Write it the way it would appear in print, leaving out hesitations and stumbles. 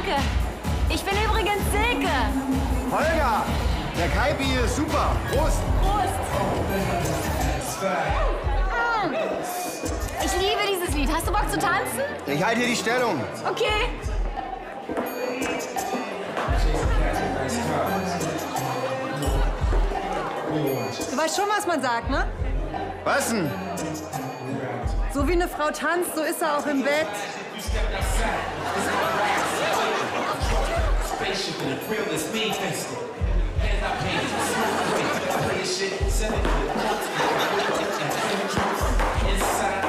danke. Ich bin übrigens Silke. Holger, der Kaipi ist super. Prost. Prost. Ich liebe dieses Lied. Hast du Bock zu tanzen? Ich halte hier die Stellung. Okay. Du weißt schon, was man sagt, ne? Was denn? So wie eine Frau tanzt, so ist er auch im Bett. Hands out,